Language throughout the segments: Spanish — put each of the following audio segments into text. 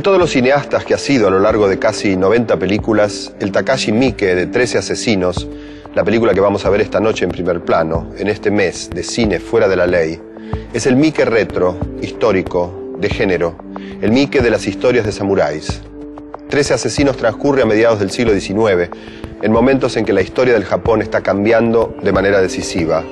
De todos los cineastas que ha sido a lo largo de casi 90 películas, el Takashi Miike de 13 asesinos, la película que vamos a ver esta noche en primer plano, en este mes de cine fuera de la ley, es el Miike retro, histórico, de género, el Miike de las historias de samuráis. 13 asesinos transcurre a mediados del siglo XIX, en momentos en que la historia del Japón está cambiando de manera decisiva.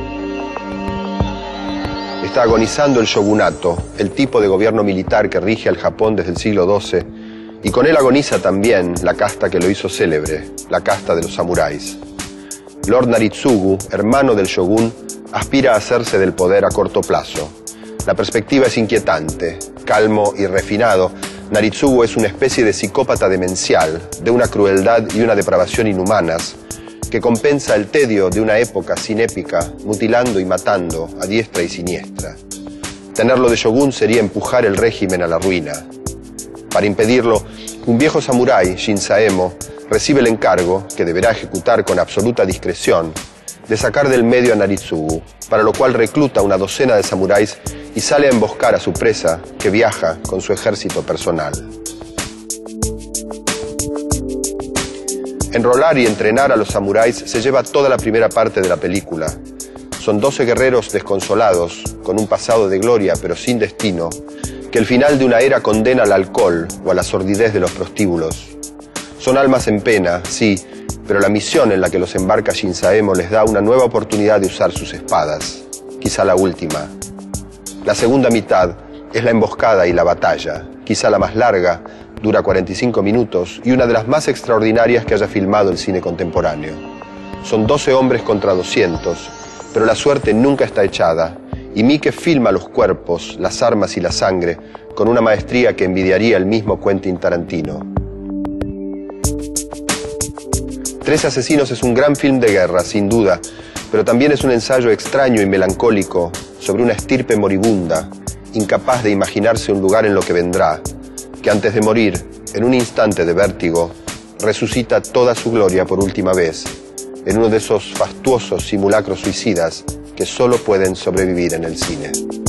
Está agonizando el shogunato, el tipo de gobierno militar que rige al Japón desde el siglo XII, y con él agoniza también la casta que lo hizo célebre, la casta de los samuráis. Lord Naritsugu, hermano del shogun, aspira a hacerse del poder a corto plazo. La perspectiva es inquietante, calmo y refinado. Naritsugu es una especie de psicópata demencial, de una crueldad y una depravación inhumanas, que compensa el tedio de una época sin épica, mutilando y matando a diestra y siniestra. Tenerlo de shogun sería empujar el régimen a la ruina. Para impedirlo, un viejo samurái, Shinzaemo, recibe el encargo, que deberá ejecutar con absoluta discreción, de sacar del medio a Naritsugu, para lo cual recluta una docena de samuráis y sale a emboscar a su presa, que viaja con su ejército personal. Enrolar y entrenar a los samuráis se lleva toda la primera parte de la película. Son 12 guerreros desconsolados, con un pasado de gloria pero sin destino, que el final de una era condena al alcohol o a la sordidez de los prostíbulos. Son almas en pena, sí, pero la misión en la que los embarca Shinzaemo les da una nueva oportunidad de usar sus espadas, quizá la última. La segunda mitad es la emboscada y la batalla, quizá la más larga, dura 45 minutos y una de las más extraordinarias que haya filmado el cine contemporáneo. Son 12 hombres contra 200, pero la suerte nunca está echada y Miike filma los cuerpos, las armas y la sangre con una maestría que envidiaría el mismo Quentin Tarantino. 13 asesinos es un gran film de guerra, sin duda, pero también es un ensayo extraño y melancólico sobre una estirpe moribunda, incapaz de imaginarse un lugar en lo que vendrá, que antes de morir, en un instante de vértigo, resucita toda su gloria por última vez, en uno de esos fastuosos simulacros suicidas que solo pueden sobrevivir en el cine.